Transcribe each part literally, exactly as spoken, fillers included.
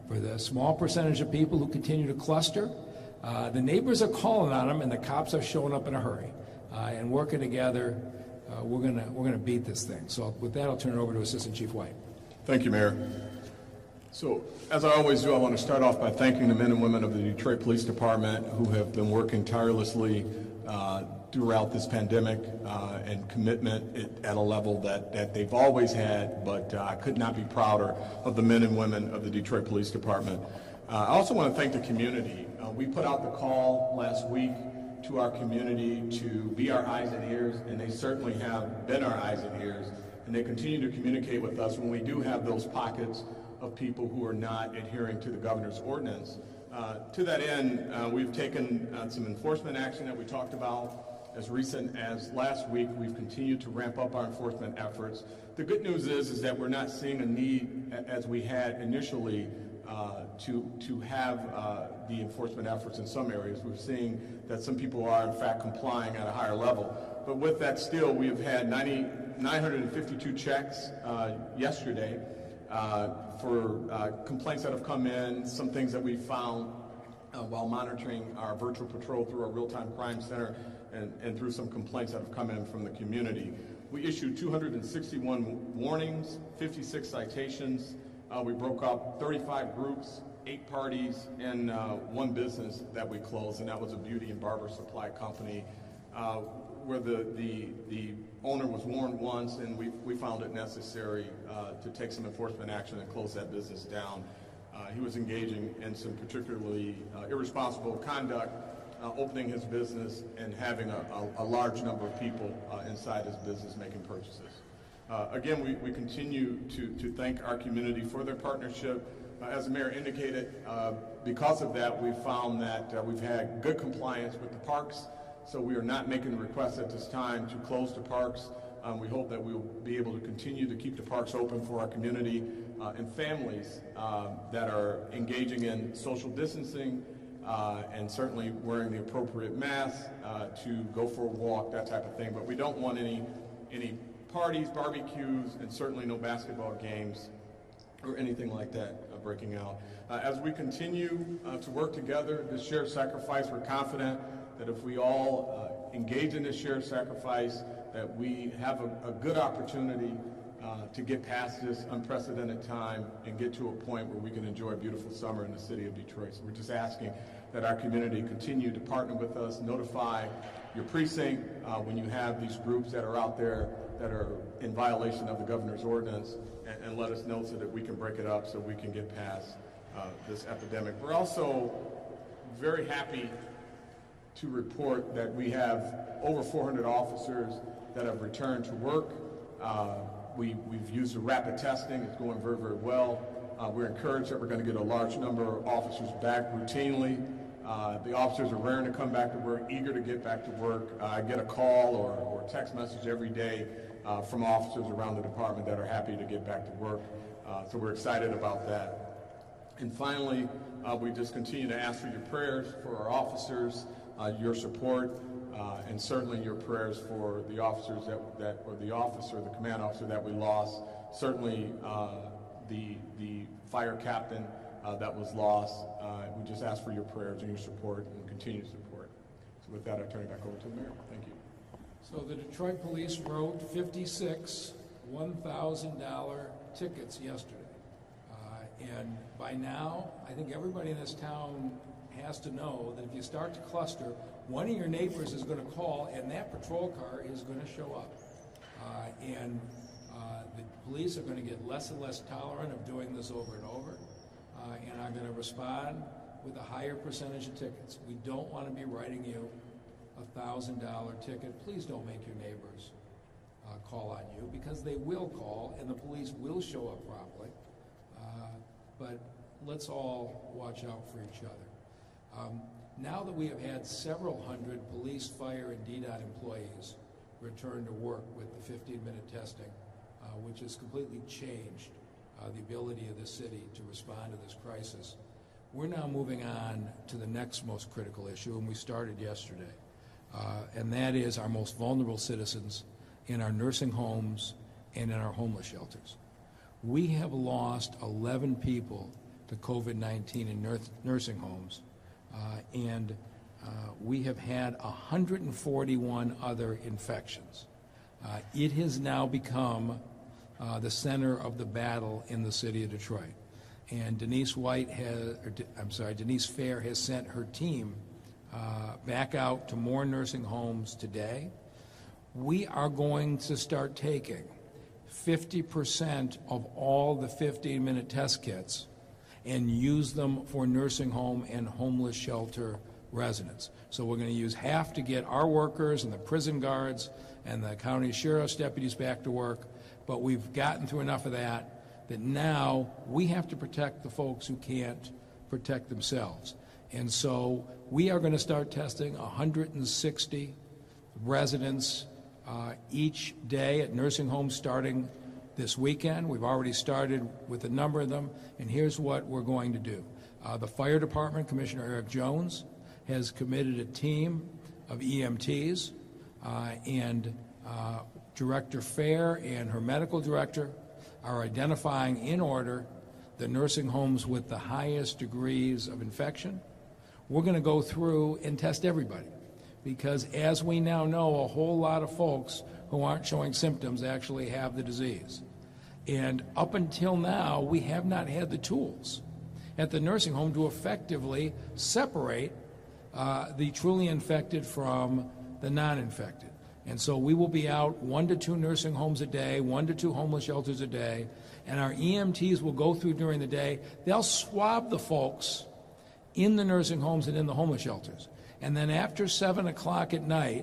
For the small percentage of people who continue to cluster, uh, the neighbors are calling on them, and the cops are showing up in a hurry. Uh, and working together, uh, we're gonna we're gonna beat this thing. So with that, I'll turn it over to Assistant Chief White. Thank you, Mayor. So, as I always do, I want to start off by thanking the men and women of the Detroit Police Department who have been working tirelessly uh, throughout this pandemic uh, and commitment at a level that, that they've always had, but uh, I could not be prouder of the men and women of the Detroit Police Department. Uh, I also want to thank the community. Uh, we put out the call last week to our community to be our eyes and ears, and they certainly have been our eyes and ears, and they continue to communicate with us when we do have those pockets of people who are not adhering to the governor's ordinance. Uh, to that end, uh, we've taken uh, some enforcement action that we talked about as recent as last week. We've continued to ramp up our enforcement efforts. The good news is, is that we're not seeing a need as we had initially uh, to, to have uh, the enforcement efforts in some areas. We're seeing that some people are in fact complying at a higher level. But with that still, we have had nine hundred fifty-two checks uh, yesterday. Uh, for uh, complaints that have come in, some things that we found uh, while monitoring our virtual patrol through our real-time crime center, and, and through some complaints that have come in from the community. We issued two hundred sixty-one warnings, fifty-six citations. Uh, we broke up thirty-five groups, eight parties, and uh, one business that we closed, and that was a beauty and barber supply company uh, where the, the, the owner was warned once, and we, we found it necessary uh, to take some enforcement action and close that business down. Uh, he was engaging in some particularly uh, irresponsible conduct, uh, opening his business and having a, a, a large number of people uh, inside his business making purchases. Uh, again, we, we continue to, to thank our community for their partnership. Uh, as the mayor indicated, uh, because of that, we've found that uh, we've had good compliance with the parks. So we are not making a request at this time to close the parks. Um, we hope that we will be able to continue to keep the parks open for our community uh, and families uh, that are engaging in social distancing uh, and certainly wearing the appropriate mask uh, to go for a walk, that type of thing. But we don't want any, any parties, barbecues, and certainly no basketball games or anything like that uh, breaking out. Uh, as we continue uh, to work together, this shared sacrifice, we're confident that if we all uh, engage in this shared sacrifice, that we have a, a good opportunity uh, to get past this unprecedented time and get to a point where we can enjoy a beautiful summer in the city of Detroit. So we're just asking that our community continue to partner with us, notify your precinct uh, when you have these groups that are out there that are in violation of the governor's ordinance, and, and let us know so that we can break it up so we can get past uh, this epidemic. We're also very happy to report that we have over four hundred officers that have returned to work. Uh, we, we've used the rapid testing. It's going very, very well. Uh, we're encouraged that we're going to get a large number of officers back routinely. Uh, the officers are raring to come back to work, eager to get back to work. Uh, I get a call or, or text message every day uh, from officers around the department that are happy to get back to work. Uh, so we're excited about that. And finally, uh, we just continue to ask for your prayers for our officers, Uh, your support, uh, and certainly your prayers for the officers that, that or the officer, the command officer that we lost. Certainly uh, the the fire captain uh, that was lost. Uh, we just ask for your prayers and your support and continued support. So with that, I turn it back over to the mayor. Thank you. So the Detroit Police wrote fifty-six one thousand dollar tickets yesterday, uh, and by now, I think everybody in this town has to know that if you start to cluster, one of your neighbors is going to call and that patrol car is going to show up. Uh, and uh, the police are going to get less and less tolerant of doing this over and over uh, and are going to respond with a higher percentage of tickets. We don't want to be writing you a one thousand dollar ticket. Please don't make your neighbors uh, call on you, because they will call and the police will show up promptly. Uh, but let's all watch out for each other. Um, now that we have had several hundred police, fire, and D DOT employees return to work with the fifteen minute testing, uh, which has completely changed uh, the ability of the city to respond to this crisis, we're now moving on to the next most critical issue, and we started yesterday, uh, and that is our most vulnerable citizens in our nursing homes and in our homeless shelters. We have lost eleven people to COVID nineteen in nurs- nursing homes, uh, and uh, we have had one hundred forty-one other infections. Uh, it has now become uh, the center of the battle in the city of Detroit. And Denise White has, or, I'm sorry, Denise Fair has sent her team uh, back out to more nursing homes today. We are going to start taking fifty percent of all the fifteen-minute test kits and use them for nursing home and homeless shelter residents. So we're going to use half to get our workers and the prison guards and the county sheriff's deputies back to work, but we've gotten through enough of that that now we have to protect the folks who can't protect themselves. And so we are going to start testing one hundred sixty residents uh, each day at nursing homes starting this weekend. We've already started with a number of them, and here's what we're going to do. Uh, the fire department, Commissioner Eric Jones, has committed a team of E M Ts, uh, and uh, Director Fair and her medical director are identifying in order the nursing homes with the highest degrees of infection. We're going to go through and test everybody, because as we now know, a whole lot of folks who aren't showing symptoms actually have the disease. And up until now, we have not had the tools at the nursing home to effectively separate uh, the truly infected from the non-infected. And so we will be out one to two nursing homes a day, one to two homeless shelters a day, and our E M Ts will go through during the day. They'll swab the folks in the nursing homes and in the homeless shelters. And then after seven o'clock at night,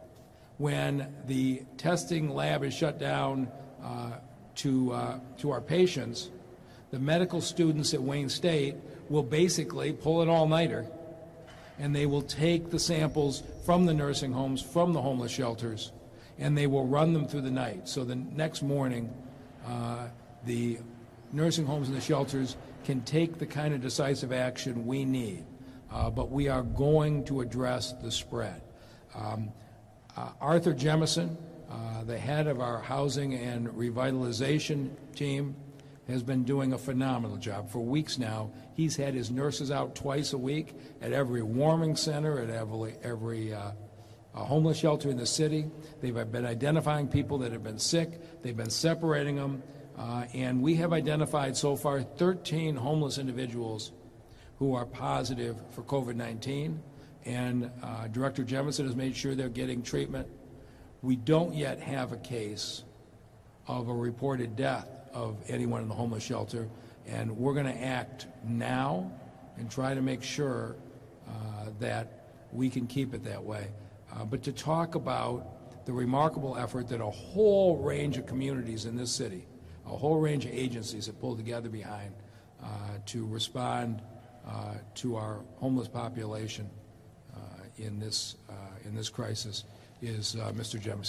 when the testing lab is shut down uh, to, uh, to our patients, the medical students at Wayne State will basically pull an all-nighter, and they will take the samples from the nursing homes, from the homeless shelters, and they will run them through the night. So the next morning, uh, the nursing homes and the shelters can take the kind of decisive action we need. Uh, but we are going to address the spread. Um, uh, Arthur Jemison, uh, the head of our housing and revitalization team, has been doing a phenomenal job. For weeks now, he's had his nurses out twice a week at every warming center, at every, every uh, uh, homeless shelter in the city. They've been identifying people that have been sick. They've been separating them. Uh, and we have identified so far thirteen homeless individuals who are positive for COVID nineteen. And uh, Director Jemison has made sure they're getting treatment. We don't yet have a case of a reported death of anyone in the homeless shelter, and we're going to act now and try to make sure uh, that we can keep it that way. Uh, but to talk about the remarkable effort that a whole range of communities in this city, a whole range of agencies have pulled together behind uh, to respond uh, to our homeless population uh, in this uh, in this crisis is uh, Mister Jemison.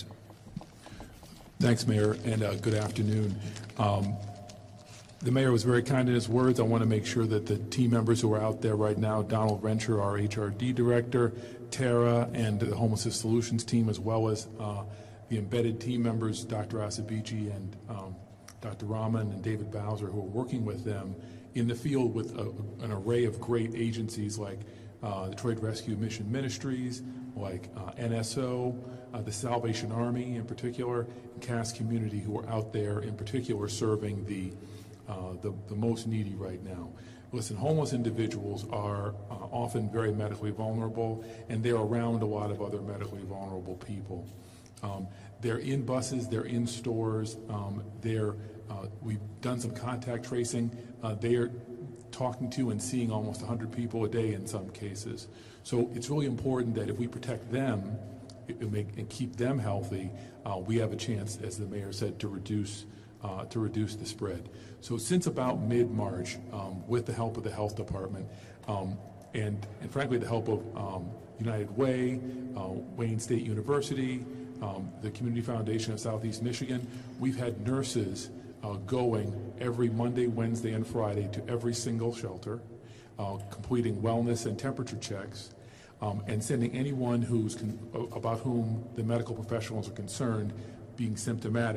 Thanks, Mayor, and uh, good afternoon. Um, the Mayor was very kind in his words. I want to make sure that the team members who are out there right now, Donald Rencher, our H R D Director, Tara, and the Homelessness Solutions team, as well as uh, the embedded team members, Doctor Asabici and um, Doctor Rahman and David Bowser, who are working with them in the field with a, an array of great agencies like uh, the Detroit Rescue Mission Ministries, like uh, N S O, uh, the Salvation Army in particular, and Cass Community, who are out there in particular serving the, uh, the, the most needy right now. Listen, homeless individuals are uh, often very medically vulnerable, and they're around a lot of other medically vulnerable people. Um, they're in buses, they're in stores, um, they're, uh, we've done some contact tracing. Uh, they are talking to and seeing almost one hundred people a day in some cases. So it's really important that if we protect them and, make, and keep them healthy, uh, we have a chance, as the Mayor said, to reduce uh, to reduce the spread. So since about mid-March, um, with the help of the Health Department um, and, and frankly the help of um, United Way, uh, Wayne State University, um, the Community Foundation of Southeast Michigan, we've had nurses uh, going every Monday, Wednesday, and Friday to every single shelter, uh, completing wellness and temperature checks, um, and sending anyone who's con about whom the medical professionals are concerned being symptomatic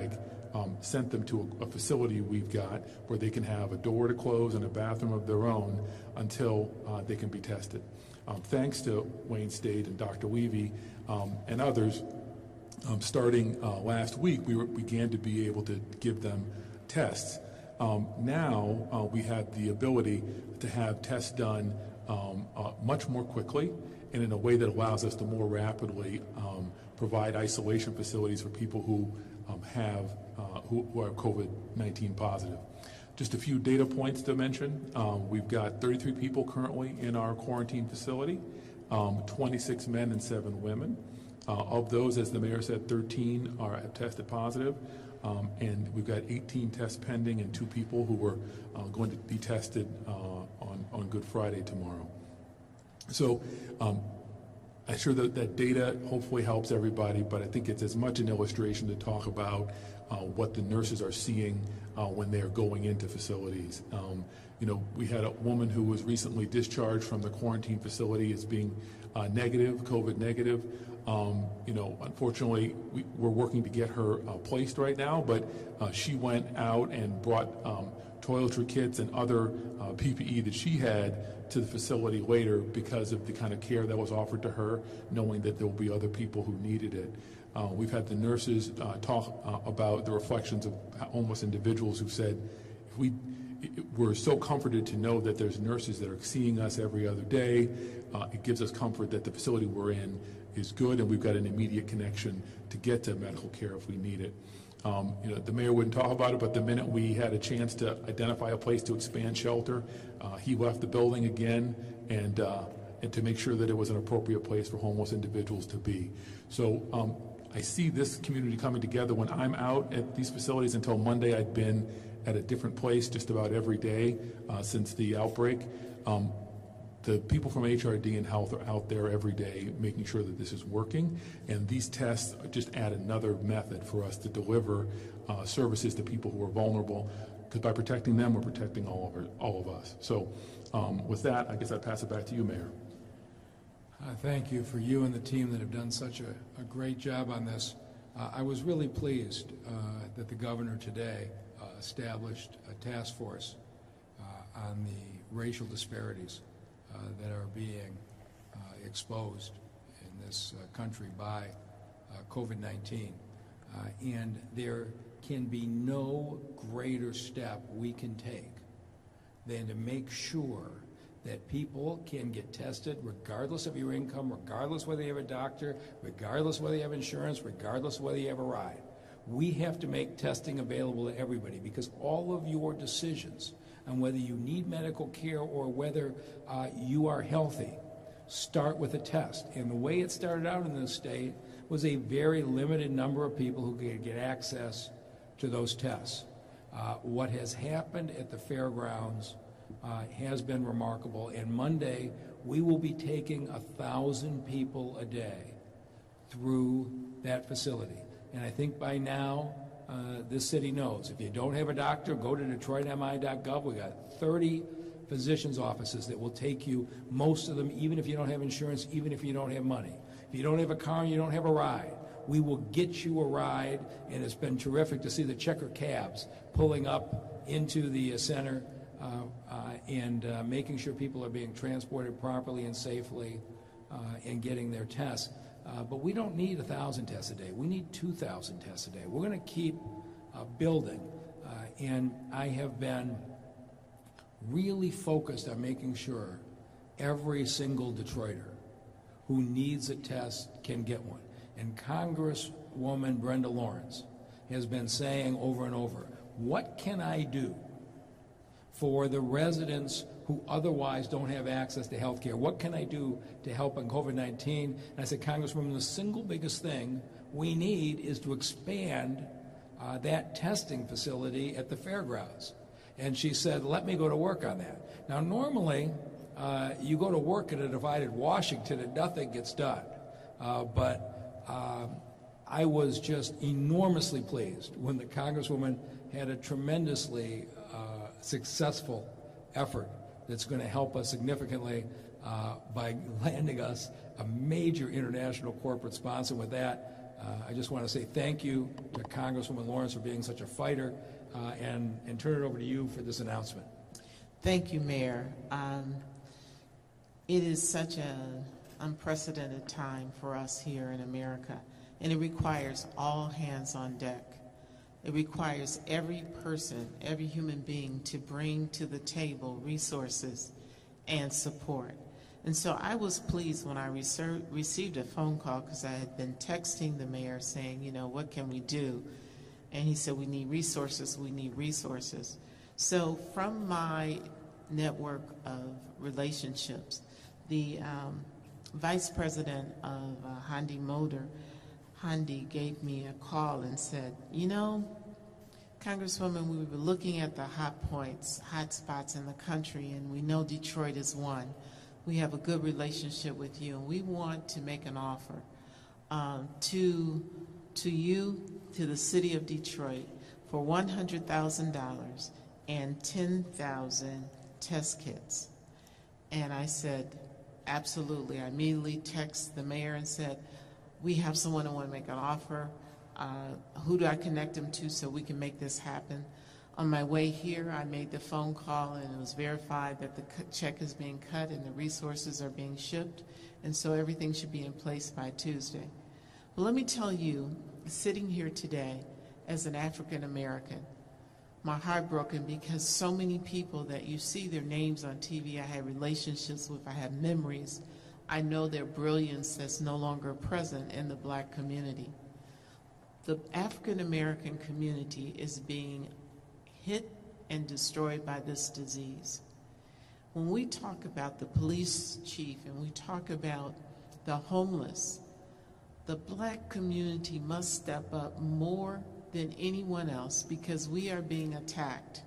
um, sent them to a, a facility we've got where they can have a door to close and a bathroom of their own until uh, they can be tested. Um, thanks to Wayne State and Doctor Levy um, and others, um, starting uh, last week, we were, began to be able to give them tests. Um, now uh, we have the ability to have tests done um, uh, much more quickly and in a way that allows us to more rapidly um, provide isolation facilities for people who um, have uh, who, who are COVID nineteen positive. Just a few data points to mention. Um, we've got thirty-three people currently in our quarantine facility, um, twenty-six men and seven women. Uh, of those, as the mayor said, thirteen are have tested positive, um, and we've got eighteen tests pending and two people who are uh, going to be tested uh, on, on Good Friday tomorrow. So um, I'm sure that that data hopefully helps everybody, but I think it's as much an illustration to talk about uh, what the nurses are seeing uh, when they're going into facilities. Um, you know, we had a woman who was recently discharged from the quarantine facility as being uh, negative, COVID negative. Um, you know, unfortunately, we, we're working to get her uh, placed right now, but uh, she went out and brought um, toiletry kits and other uh, P P E that she had to the facility later because of the kind of care that was offered to her, knowing that there will be other people who needed it. Uh, we've had the nurses uh, talk uh, about the reflections of homeless individuals who said, if we, we're so comforted to know that there's nurses that are seeing us every other day. Uh, it gives us comfort that the facility we're in is good and we've got an immediate connection to get to medical care if we need it. Um, you know, the mayor wouldn't talk about it, but the minute we had a chance to identify a place to expand shelter, uh, he left the building again and, uh, and to make sure that it was an appropriate place for homeless individuals to be. So um, I see this community coming together. When I'm out at these facilities, until Monday I'd been at a different place just about every day uh, since the outbreak. Um, The people from H R D and Health are out there every day making sure that this is working, and these tests just add another method for us to deliver uh, services to people who are vulnerable, because by protecting them, we're protecting all of, our, all of us. So um, with that, I guess I'd pass it back to you, Mayor. Uh, thank you for you and the team that have done such a, a great job on this. Uh, I was really pleased uh, that the governor today uh, established a task force uh, on the racial disparities Uh, that are being uh, exposed in this uh, country by uh, COVID nineteen. Uh, and there can be no greater step we can take than to make sure that people can get tested regardless of your income, regardless whether you have a doctor, regardless whether you have insurance, regardless of whether you have a ride. We have to make testing available to everybody, because all of your decisions on whether you need medical care or whether uh, you are healthy start with a test. And the way it started out in this state was a very limited number of people who could get access to those tests. Uh, what has happened at the fairgrounds uh, has been remarkable. And Monday, we will be taking a thousand people a day through that facility. And I think by now, Uh, this city knows. If you don't have a doctor, go to Detroit M I dot gov. We got thirty physicians' offices that will take you, most of them, even if you don't have insurance, even if you don't have money. If you don't have a car and you don't have a ride, we will get you a ride, and it's been terrific to see the checker cabs pulling up into the center uh, uh, and uh, making sure people are being transported properly and safely uh, and getting their tests. Uh, but we don't need one thousand tests a day. We need two thousand tests a day. We're going to keep uh, building. Uh, and I have been really focused on making sure every single Detroiter who needs a test can get one. And Congresswoman Brenda Lawrence has been saying over and over, what can I do for the residents who otherwise don't have access to health care? What can I do to help on COVID nineteen? And I said, Congresswoman, the single biggest thing we need is to expand uh, that testing facility at the fairgrounds. And she said, let me go to work on that. Now, normally, uh, you go to work in a divided Washington and nothing gets done. Uh, but uh, I was just enormously pleased when the Congresswoman had a tremendously uh, successful effort that's going to help us significantly uh, by landing us a major international corporate sponsor. With that, uh, I just want to say thank you to Congresswoman Lawrence for being such a fighter, uh, and, and turn it over to you for this announcement. Thank you, Mayor. Um, it is such an unprecedented time for us here in America, and it requires all hands on deck. It requires every person, every human being to bring to the table resources and support. And so I was pleased when I reser- received a phone call, because I had been texting the mayor saying, you know, what can we do? And he said, we need resources, we need resources. So from my network of relationships, the um, vice president of uh, Hyundai Motor, Hyundai, gave me a call and said, you know, Congresswoman, we were looking at the hot points, hot spots in the country, and we know Detroit is one. We have a good relationship with you, and we want to make an offer um, to, to you, to the city of Detroit, for one hundred thousand dollars and ten thousand test kits. And I said, absolutely. I immediately texted the mayor and said, we have someone who want to make an offer. Uh, who do I connect them to so we can make this happen? On my way here, I made the phone call, and it was verified that the check is being cut and the resources are being shipped, and so everything should be in place by Tuesday. Well, let me tell you, sitting here today as an African American, my heart broken because so many people that you see their names on T V, I had relationships with, I have memories. I know their brilliance that's no longer present in the black community. The African American community is being hit and destroyed by this disease. When we talk about the police chief and we talk about the homeless, the black community must step up more than anyone else, because we are being attacked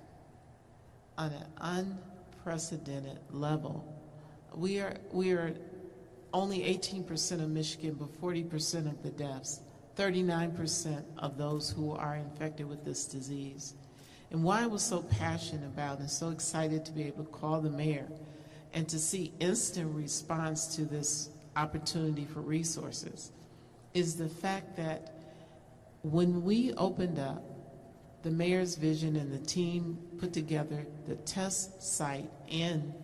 on an unprecedented level. We are, we are only eighteen percent of Michigan, but forty percent of the deaths, thirty-nine percent of those who are infected with this disease. And why I was so passionate about and so excited to be able to call the mayor and to see instant response to this opportunity for resources is the fact that when we opened up, the mayor's vision and the team put together the test site in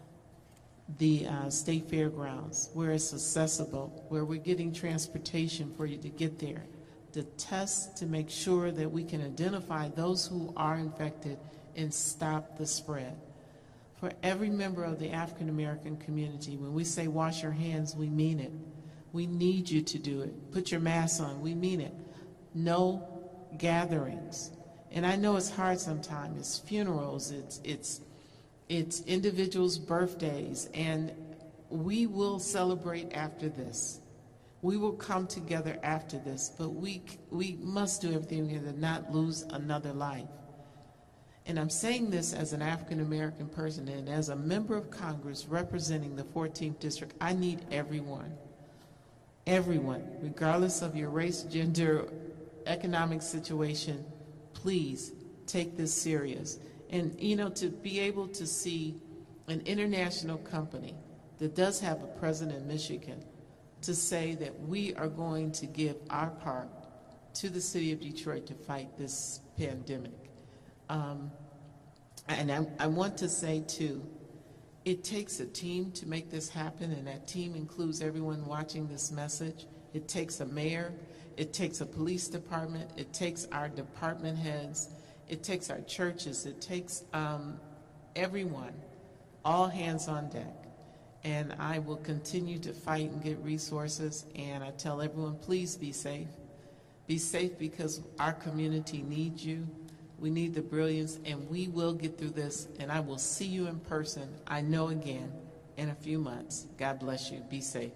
the uh, state fairgrounds where it's accessible, where we're getting transportation for you to get there, the test to make sure that we can identify those who are infected and stop the spread. For every member of the African American community, when we say wash your hands, we mean it. We need you to do it. Put your mask on, we mean it. No gatherings. And I know it's hard sometimes. It's funerals, it's, it's, it's individuals' birthdays, and we will celebrate after this. We will come together after this, but we, we must do everything we can to not lose another life. And I'm saying this as an African American person and as a member of Congress representing the fourteenth District. I need everyone, everyone, regardless of your race, gender, economic situation, please take this serious. And, you know, to be able to see an international company that does have a president in Michigan to say that we are going to give our part to the city of Detroit to fight this pandemic. Um, and I, I want to say, too, it takes a team to make this happen, and that team includes everyone watching this message. It takes a mayor. It takes a police department. It takes our department heads. It takes our churches. It takes um, everyone, all hands on deck. And I will continue to fight and get resources. And I tell everyone, please be safe. Be safe because our community needs you. We need the brilliance, and we will get through this. And I will see you in person, I know again, in a few months. God bless you. Be safe.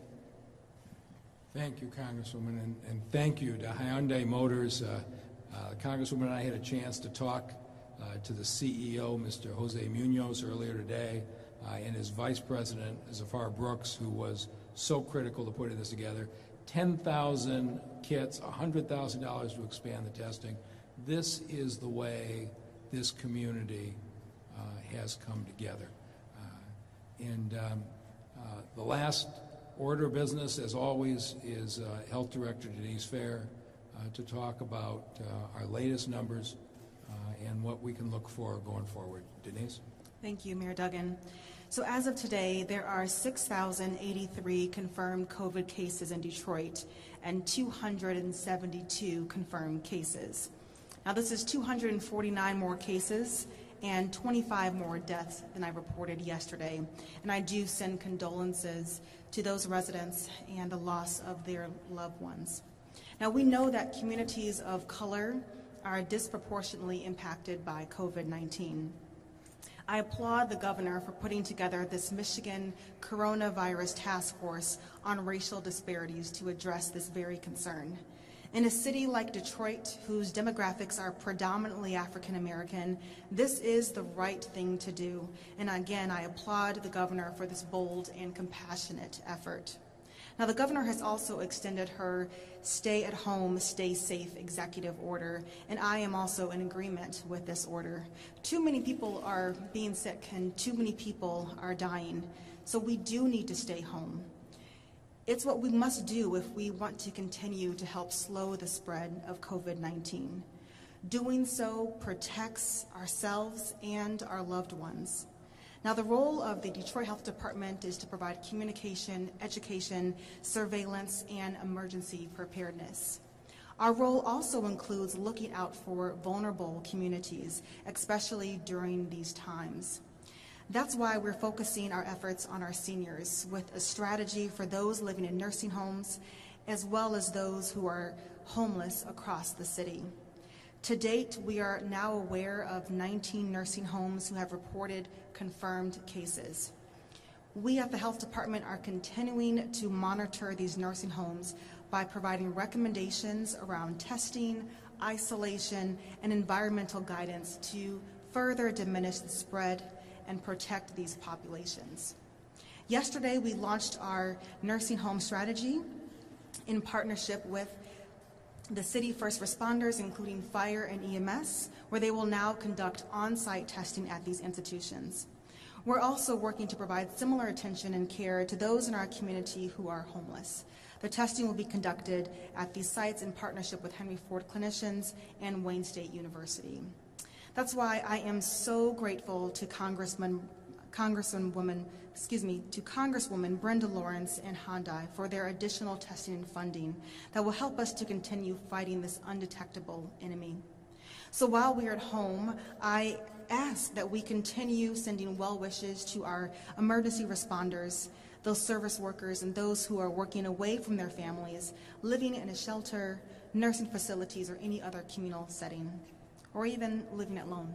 Thank you, Congresswoman, and, and thank you to Hyundai Motors. Uh, uh, Congresswoman and I had a chance to talk uh, to the C E O, Mister Jose Munoz, earlier today, uh, and his vice president, Zafar Brooks, who was so critical to putting this together. ten thousand kits, one hundred thousand dollars to expand the testing. This is the way this community uh, has come together. Uh, and um, uh, the last order of business, as always, is uh, Health Director Denise Fair uh, to talk about uh, our latest numbers uh, and what we can look for going forward. Denise? Thank you, Mayor Duggan. So as of today, there are six thousand eighty-three confirmed COVID cases in Detroit and two hundred seventy-two confirmed cases. Now, this is two hundred forty-nine more cases and twenty-five more deaths than I reported yesterday. And I do send condolences to those residents and the loss of their loved ones. Now, we know that communities of color are disproportionately impacted by COVID nineteen. I applaud the governor for putting together this Michigan Coronavirus Task Force on racial disparities to address this very concern. In a city like Detroit, whose demographics are predominantly African American, this is the right thing to do. And again, I applaud the governor for this bold and compassionate effort. Now, the governor has also extended her stay at home, stay safe executive order, and I am also in agreement with this order. Too many people are being sick and too many people are dying, so we do need to stay home. It's what we must do if we want to continue to help slow the spread of COVID nineteen. Doing so protects ourselves and our loved ones. Now, the role of the Detroit Health Department is to provide communication, education, surveillance, and emergency preparedness. Our role also includes looking out for vulnerable communities, especially during these times. That's why we're focusing our efforts on our seniors with a strategy for those living in nursing homes, as well as those who are homeless across the city. To date, we are now aware of nineteen nursing homes who have reported confirmed cases. We at the Health Department are continuing to monitor these nursing homes by providing recommendations around testing, isolation, and environmental guidance to further diminish the spread and protect these populations. Yesterday, we launched our nursing home strategy in partnership with the city first responders, including fire and E M S, where they will now conduct on-site testing at these institutions. We're also working to provide similar attention and care to those in our community who are homeless. The testing will be conducted at these sites in partnership with Henry Ford clinicians and Wayne State University. That's why I am so grateful to Congressman, Congresswoman, excuse me, to Congresswoman Brenda Lawrence and Hyundai for their additional testing and funding that will help us to continue fighting this undetectable enemy. So while we are at home, I ask that we continue sending well wishes to our emergency responders, those service workers, and those who are working away from their families, living in a shelter, nursing facilities, or any other communal setting, or even living alone.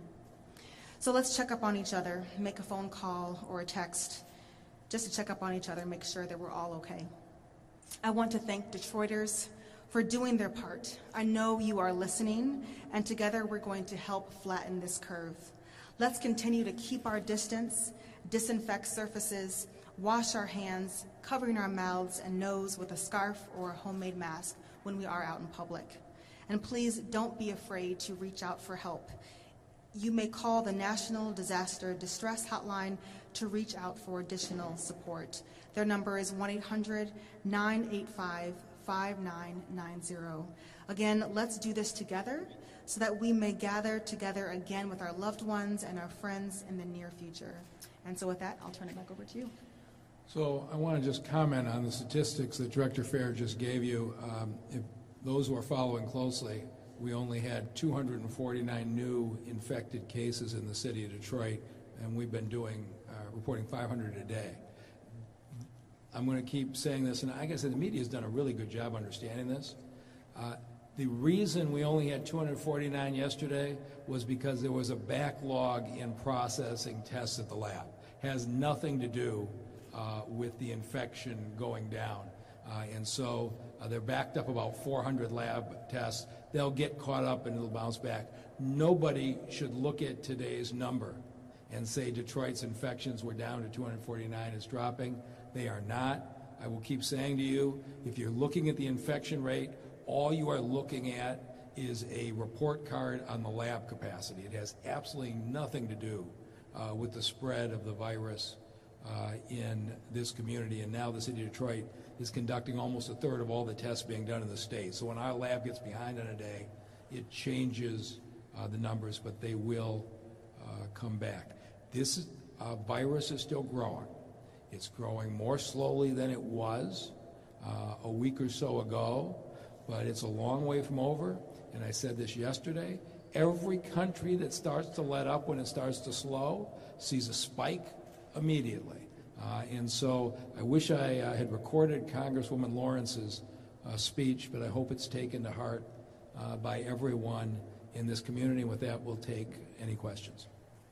So let's check up on each other, make a phone call or a text, just to check up on each other, make sure that we're all okay. I want to thank Detroiters for doing their part. I know you are listening, and together we're going to help flatten this curve. Let's continue to keep our distance, disinfect surfaces, wash our hands, covering our mouths and nose with a scarf or a homemade mask when we are out in public. And please don't be afraid to reach out for help. You may call the National Disaster Distress Hotline to reach out for additional support. Their number is one eight hundred, nine eight five, five nine nine zero. Again, let's do this together so that we may gather together again with our loved ones and our friends in the near future. And so with that, I'll turn it back over to you. So I want to just comment on the statistics that Director Fair just gave you. Um, if those who are following closely, we only had two hundred forty-nine new infected cases in the city of Detroit, and we've been doing, uh, reporting five hundred a day. I'm going to keep saying this, and like I said, the media has done a really good job understanding this. Uh, the reason we only had two hundred forty-nine yesterday was because there was a backlog in processing tests at the lab. It has nothing to do uh, with the infection going down. Uh, and so uh, they're backed up about four hundred lab tests. They'll get caught up and it'll bounce back. Nobody should look at today's number and say Detroit's infections were down to two hundred forty-nine, it's dropping. They are not. I will keep saying to you, if you're looking at the infection rate, all you are looking at is a report card on the lab capacity. It has absolutely nothing to do uh, with the spread of the virus uh, in this community, and now the city of Detroit is conducting almost a third of all the tests being done in the state. So when our lab gets behind on a day, it changes uh, the numbers, but they will uh, come back. This uh, virus is still growing. It's growing more slowly than it was uh, a week or so ago, but it's a long way from over. And I said this yesterday, every country that starts to let up when it starts to slow sees a spike immediately. Uh, and so I wish I uh, had recorded Congresswoman Lawrence's uh, speech, but I hope it's taken to heart uh, by everyone in this community. With that, we'll take any questions.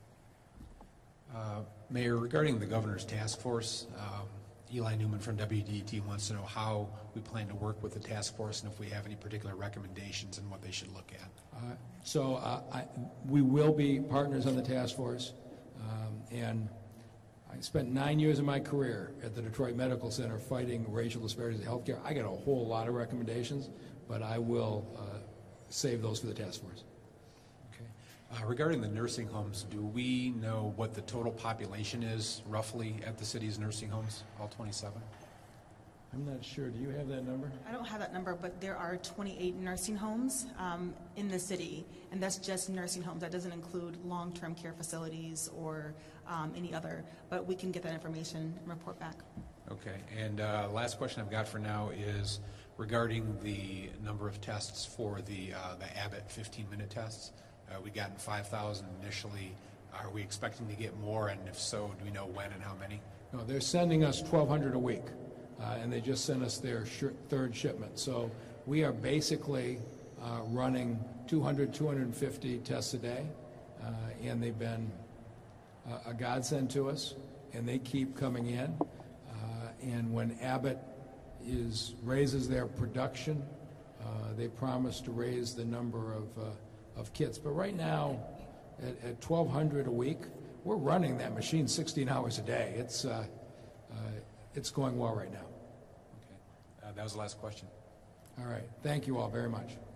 Uh, Mayor, regarding the governor's task force, um, Eli Newman from W D T wants to know how we plan to work with the task force and if we have any particular recommendations and what they should look at. Uh, so uh, I, we will be partners on the task force, um, and I spent nine years of my career at the Detroit Medical Center fighting racial disparities in healthcare. I got a whole lot of recommendations, but I will uh, save those for the task force. Okay. Uh, regarding the nursing homes, do we know what the total population is roughly at the city's nursing homes, all twenty-seven? I'm not sure. Do you have that number? I don't have that number, but there are twenty-eight nursing homes um, in the city, and that's just nursing homes. That doesn't include long-term care facilities or um, any other, but we can get that information and report back. Okay, and uh, last question I've got for now is regarding the number of tests for the, uh, the Abbott fifteen-minute tests. Uh, we gotten five thousand initially. Are we expecting to get more, and if so, do we know when and how many? No, they're sending us twelve hundred a week, uh, and they just sent us their sh third shipment. So we are basically uh, running two hundred, two hundred fifty tests a day, uh, and they've been uh, a godsend to us, and they keep coming in. Uh, and when Abbott is raises their production, uh, they promise to raise the number of, uh, of kits. But right now, at, at twelve hundred a week, we're running that machine sixteen hours a day. It's, uh, uh, it's going well right now. Okay, uh, that was the last question. All right. Thank you all very much.